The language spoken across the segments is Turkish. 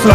olsun.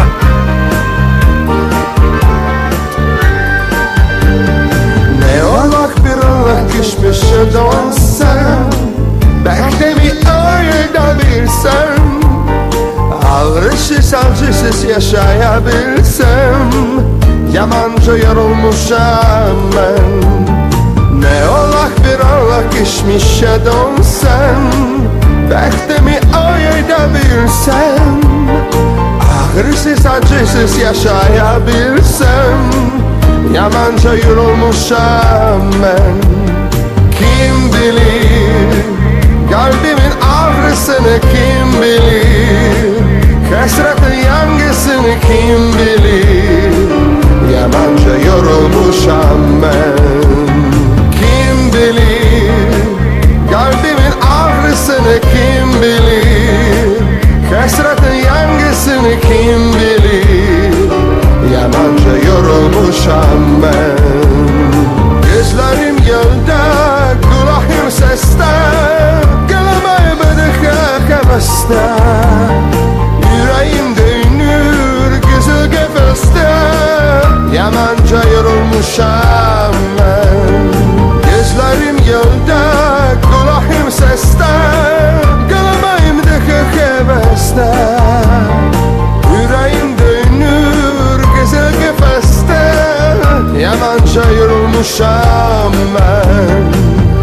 Ne olak bir Allah geçmişe dönsem, belki de bir öyle de bilsem, ağrısız acısız yaşayabilsem, yamanca yorulmuşam ben. Ne olak bir Allah geçmişe dönsem, belki de bir öyle de bilsem, ağrısız acısız yaşayabilsem, yamanca yorulmuşam ben. Kim bilir kalbimin ağrısını, kim bilir hasretin yangısını, kim bilir yamanca yorulmuşam ben. Kim bilir kalbimin ağrısını, kim bilir hasretin yangısını, kim bilir yamanca yorulmuşam ben. Gözlerim gölde, kulağım seste, kalmayı bıdık heveste, yüreğim dönür güzel kefeste, yamanca yorulmuşam ben. Gözlerim gölde, kulağım seste, kalmayı bıdık heveste, yüreğim dönür güzel kefeste, yamanca yorulmuşam ben.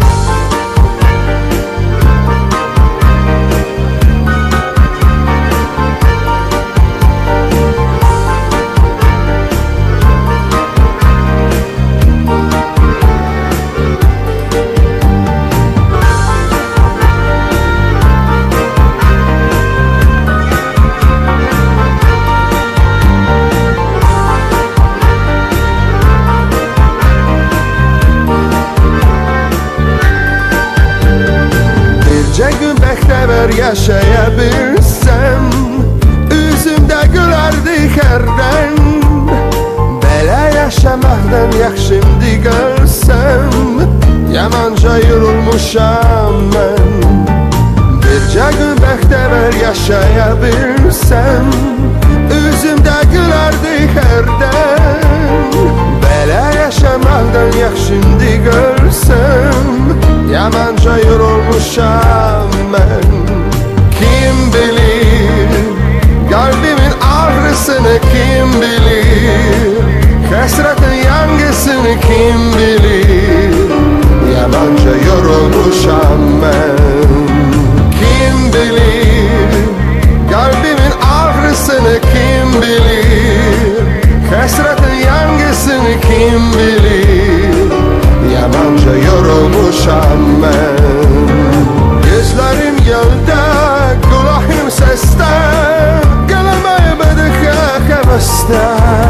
Yaşayabilsem, üzümde gülerdi herden, belə yaşamaqdan yaxşımdı görsem, yamanca yorulmuşam ben. Bircə gün bəxtəvər yaşayabilsem, üzümde gülerdi herden, belə yaşamaqdan yaxşımdı görsem, yamanca yorulmuşam ben. Kim bilir kalbimin ağrısını, kim bilir hasretin yangısını, kim bilir yamanca yorulmuşam ben. Kim bilir kalbimin ağrısını, kim bilir hasretin yangısını, kim bilir yamanca yorulmuşam ben. Gözlerim gölde, kulağım seste, kalmayı bıdık heveste,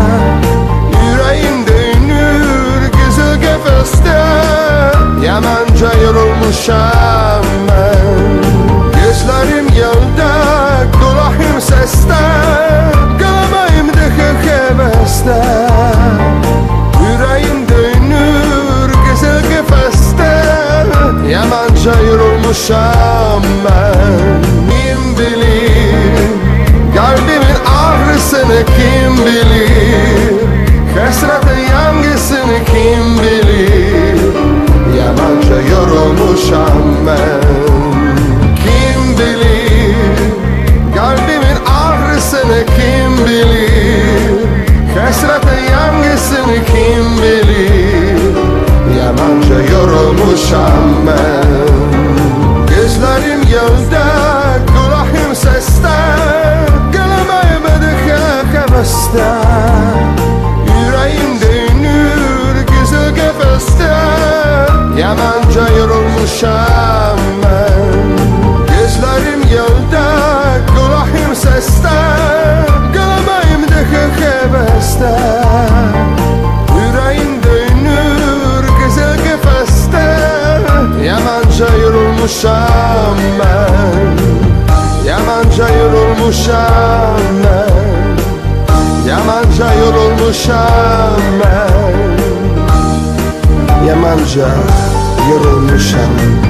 yüreğim dönür güzel kefeste, yamanca yorulmuşam ben. Gözlerim gölde, kulağım seste, kalmayı bıdık heveste, yüreğim dönür güzel kefeste, yamanca yorulmuşam ben. Kim bilir kalbimin ağrısını, kim bilir hasretin yangısını, kim bilir yamanca yorulmuşam ben. Kim bilir kalbimin ağrısını, kim bilir hasretin yangısını, kim bilir yamanca yorulmuşam ben. Gözlerim gölde, kulağım seste, kalmayı bıdık heveste, yüreğim dönür güzel kefeste, yamanca yorulmuşam ben. Gözlerim gölde, kulağım seste, kalmayı bıdık heveste, yüreğim dönür güzel kefeste, yamanca yorulmuşam ben. Yamanca yorulmuşam ben. Yamanca yorulmuşam ben. Yamanca yorulmuşam.